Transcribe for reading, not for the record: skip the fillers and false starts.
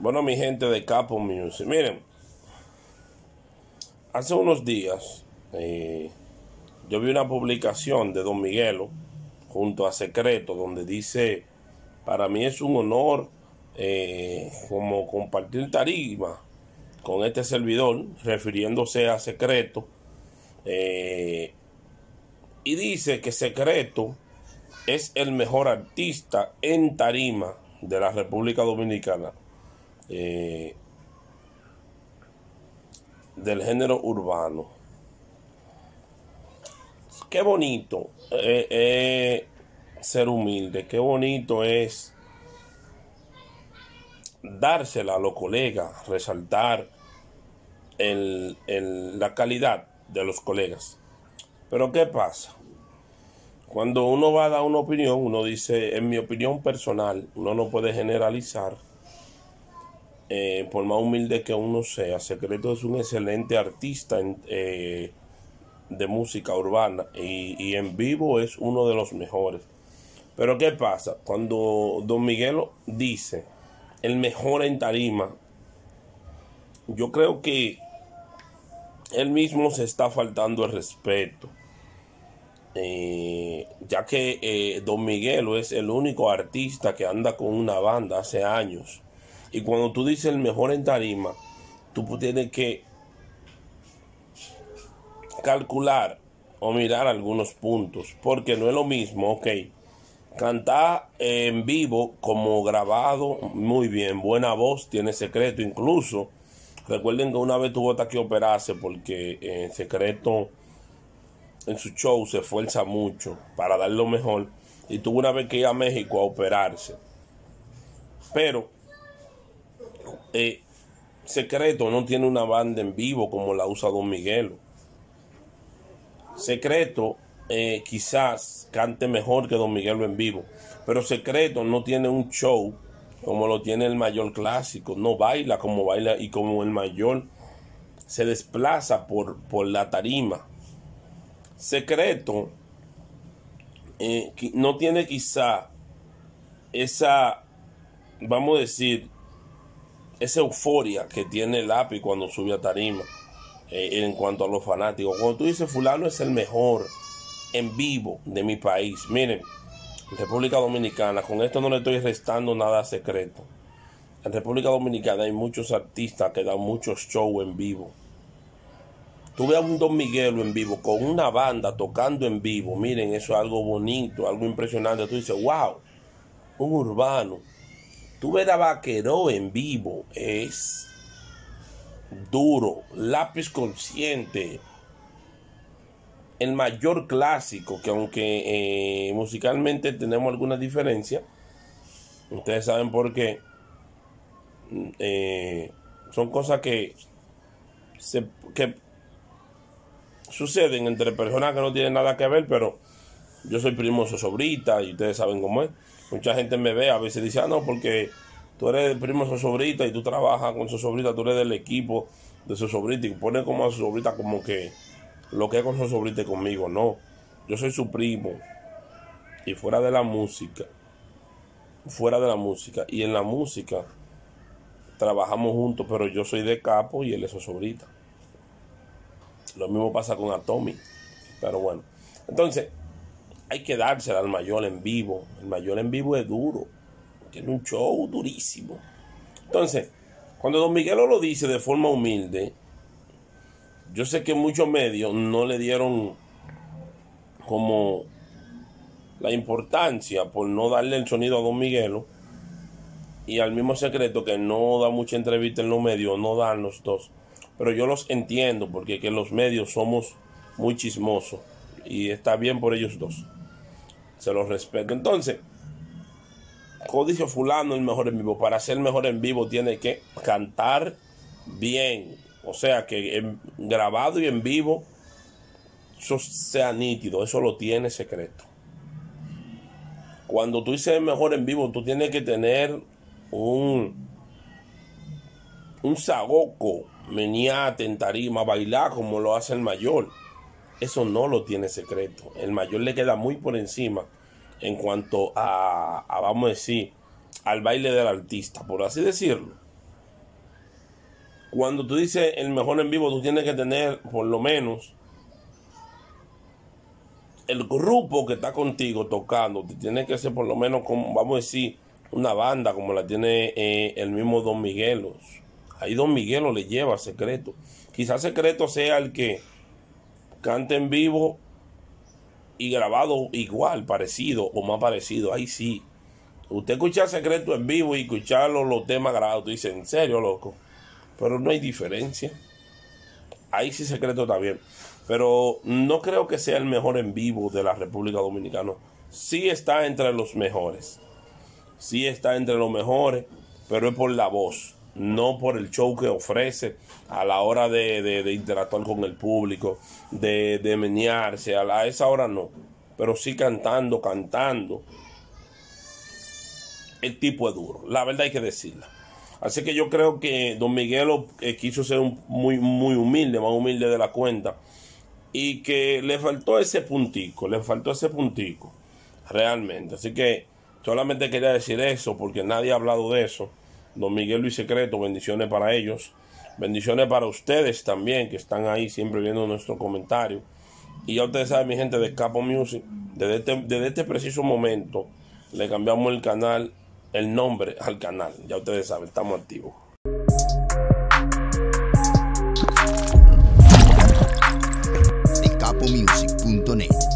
Bueno, mi gente de Capo Music, miren, hace unos días yo vi una publicación de Don Miguelo junto a Secreto donde dice: para mí es un honor como compartir tarima con este servidor, refiriéndose a Secreto, y dice que Secreto es el mejor artista en tarima de la República Dominicana, del género urbano. Qué bonito ser humilde, qué bonito es dársela a los colegas, resaltar la calidad de los colegas. Pero ¿qué pasa? Cuando uno va a dar una opinión, uno dice: en mi opinión personal, uno no puede generalizar. Por más humilde que uno sea, Secreto es un excelente artista de música urbana y en vivo es uno de los mejores. Pero ¿qué pasa? Cuando Don Miguelo dice el mejor en tarima, yo creo que él mismo se está faltando el respeto. Ya que Don Miguelo es el único artista que anda con una banda hace años. Y cuando tú dices el mejor en tarima, tú tienes que calcular o mirar algunos puntos, porque no es lo mismo, ok, cantar en vivo como grabado, muy bien, buena voz, tiene Secreto. Incluso recuerden que una vez tuvo que operarse porque Secreto en su show se esfuerza mucho para dar lo mejor, y tuvo una vez que ir a México a operarse. Pero Secreto no tiene una banda en vivo como la usa Don Miguelo. Secreto quizás cante mejor que Don Miguelo en vivo, pero Secreto no tiene un show como lo tiene el Mayor Clásico. No baila como baila, y como el Mayor se desplaza por la tarima. Secreto no tiene quizá esa, vamos a decir, esa euforia que tiene el lápiz cuando sube a tarima, en cuanto a los fanáticos. Cuando tú dices fulano es el mejor en vivo de mi país, miren, en República Dominicana, con esto no le estoy restando nada a Secreto. En República Dominicana hay muchos artistas que dan muchos shows en vivo. Tú ves a un Don Miguelo en vivo con una banda tocando en vivo, miren, eso es algo bonito, algo impresionante. Tú dices: wow, un urbano. Tú ves a Vaqueró en vivo, es duro. Lápiz Consciente, el Mayor Clásico, que aunque musicalmente tenemos alguna diferencia, ustedes saben por qué. Son cosas que suceden entre personas que no tienen nada que ver, pero yo soy primo de Zozobrita y ustedes saben cómo es. Mucha gente me ve, a veces dice: ah, no, porque tú eres primo de Zozobrita y tú trabajas con Zozobrita, tú eres del equipo de Zozobrita, y ponen como a Zozobrita como que lo que es con Zozobrita y conmigo. No, yo soy su primo, y fuera de la música y en la música trabajamos juntos, pero yo soy de Capo y él es Zozobrita. Lo mismo pasa con Atomy, pero bueno. Entonces, hay que dársela al Mayor en vivo. El Mayor en vivo es duro, tiene un show durísimo. Entonces, cuando Don Miguelo lo dice de forma humilde, yo sé que muchos medios no le dieron como la importancia por no darle el sonido a Don Miguelo, y al mismo Secreto, que no da mucha entrevista en los medios, no dan los dos. Pero yo los entiendo, porque que los medios somos muy chismosos, y está bien por ellos dos, se los respeto. Entonces, como dice fulano, el mejor en vivo. Para ser mejor en vivo tiene que cantar bien, o sea que grabado y en vivo eso sea nítido. Eso lo tiene Secreto. Cuando tú dices mejor en vivo, tú tienes que tener un sagoco, meñate en tarima, bailar como lo hace el Mayor. Eso no lo tiene Secreto. El Mayor le queda muy por encima en cuanto a vamos a decir, al baile del artista, por así decirlo. cuando tú dices el mejor en vivo, tú tienes que tener por lo menos el grupo que está contigo tocando, te tiene que ser por lo menos, como, vamos a decir, una banda como la tiene el mismo Don Miguelos. Ahí Don Miguelo le lleva Secreto. Quizás Secreto sea el que cante en vivo y grabado igual, parecido o más parecido. Ahí sí. Usted escucha Secreto en vivo y escucharlo los temas grabados, tú dices, ¿en serio, loco? Pero no hay diferencia. Ahí sí Secreto está bien. Pero no creo que sea el mejor en vivo de la República Dominicana. Sí está entre los mejores. Sí está entre los mejores, pero es por la voz, no por el show que ofrece a la hora de interactuar con el público, de menearse, a esa hora no. Pero sí cantando. El tipo es duro, la verdad hay que decirla. Así que yo creo que Don Miguelo quiso ser muy humilde, más humilde de la cuenta, y que le faltó ese puntico, realmente. Así que solamente quería decir eso, porque nadie ha hablado de eso. Don Miguelo y Secreto, bendiciones para ellos, bendiciones para ustedes también, que están ahí siempre viendo nuestro comentario. Y ya ustedes saben, mi gente de Capo Music, desde este preciso momento, le cambiamos el nombre al canal. Ya ustedes saben, estamos activos. Capomusic.net